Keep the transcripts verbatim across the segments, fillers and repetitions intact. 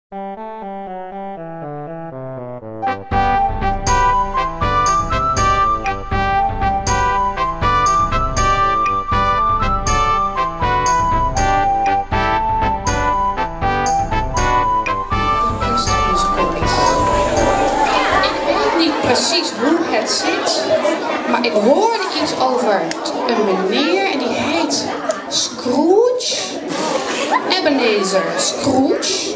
Precies hoe het zit, maar ik hoorde iets over een meneer en die heet Scrooge, Ebenezer Scrooge.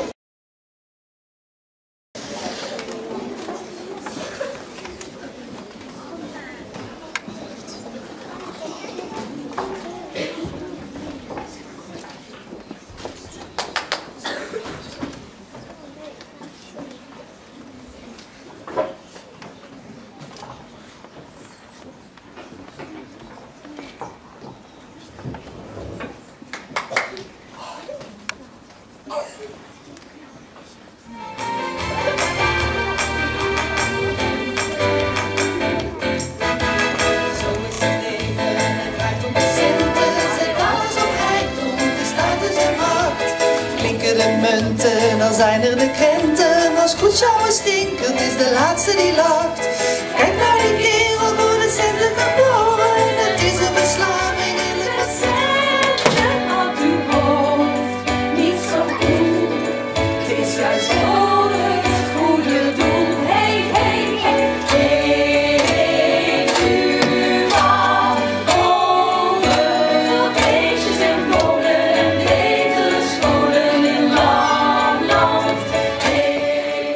Munten, dan zijn er de krenten. Als Scrooge stinkert is de laatste die lacht. Kijk naar die kerel voor de centen geboren. Het is een verslaving in het centen op uw hoofd, niet zo cool. Het is juist voor het goede doel. Hey, hey, hey, heeft u wat over beestjes en bonen en betere scholen in Lapland? Hey.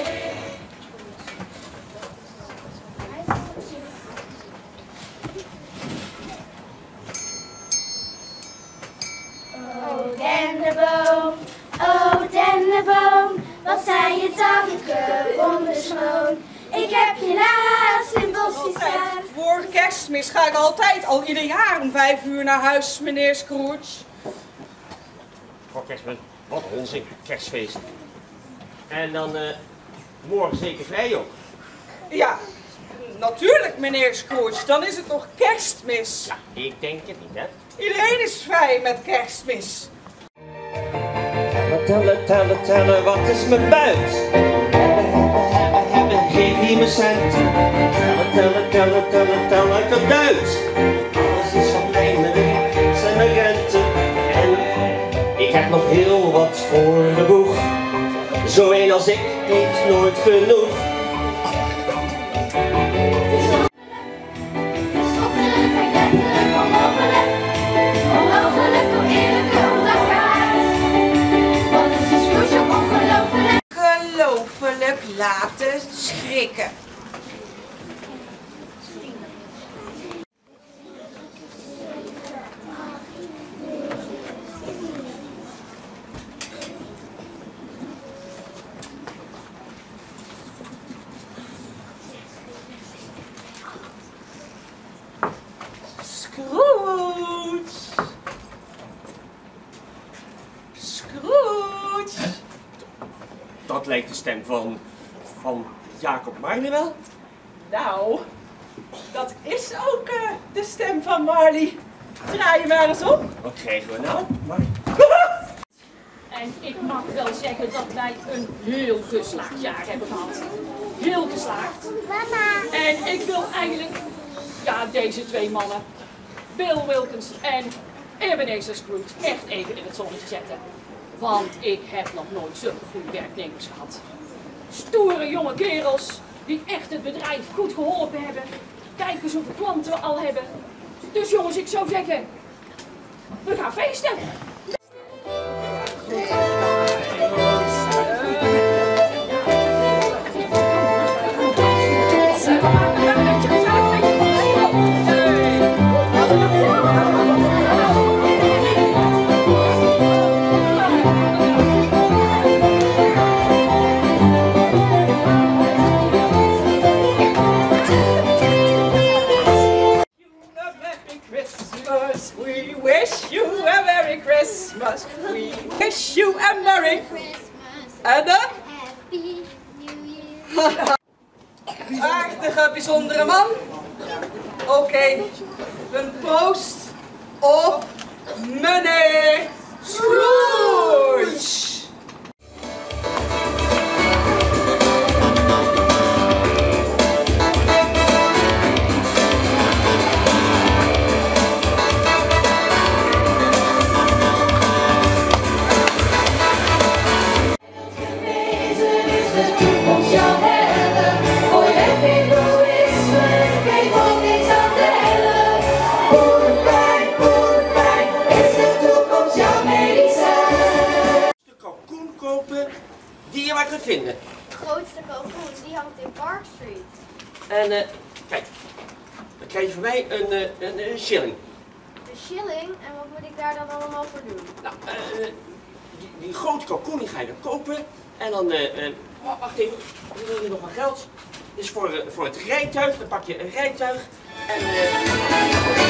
Oh dennenboom, oh dennenboom, wat zijn je tanken wonderschoon. Ik heb je naast in bosje staan. Voor kerstmis ga ik altijd, al ieder jaar om vijf uur naar huis, meneer Scrooge. Voor kerstmis, wat onzin, kerstfeest. En dan uh, morgen zeker vrij ook. Ja, natuurlijk meneer Scrooge, dan is het nog kerstmis. Ja, ik denk het niet, hè. Iedereen is vrij met kerstmis. Tellen, tellen, tellen, tellen, wat is mijn buit? Hebben, hebben, hebben, hebben, geef hier mijn cent. Tellen, tellen, tellen, tellen, tellen, ik heb Duits. Alles is van mij, mijn werk en mijn rente. En ik heb nog heel wat voor de boeg. Zo een als ik heeft nooit genoeg. Ongelooflijk laten schrikken. Scrooge! Scrooge! Dat lijkt de stem van, van Jacob Marley wel. Nou, dat is ook uh, de stem van Marley. Draai je maar eens op. Wat krijgen we nou, Marley? En ik mag wel zeggen dat wij een heel geslaagd jaar hebben gehad. Heel geslaagd. Mama. En ik wil eigenlijk, ja, deze twee mannen, Bill Wilkins en Ebenezer Scrooge, echt even in het zonnetje zetten. Want ik heb nog nooit zulke goede werknemers gehad. Stoere jonge kerels die echt het bedrijf goed geholpen hebben. Kijk eens hoeveel klanten we al hebben. Dus jongens, ik zou zeggen, we gaan feesten. We wish you a Merry Christmas. We wish you a Merry Christmas. En een Happy New Year. aardige, bijzondere man. Oké, okay. Een proost op meneer Scrooge. toekomst jou helpen. Gooi weg egoïsme, geef ook niks aan te helpen. Poenpijn, poenpijn, is de toekomst jouw medicijn? De kalkoen kopen die je maar kunt vinden. De grootste kalkoen, die hangt in Park Street. En uh, kijk, dan krijg je van mij een, uh, een, een shilling. Een shilling? En wat moet ik daar dan allemaal voor doen? Nou, uh, die, die grote kalkoen die ga je dan kopen. En dan, uh, uh, wacht even, we hebben nog wat geld. Dit is voor, uh, voor het rijtuig, dan pak je een rijtuig. En uh,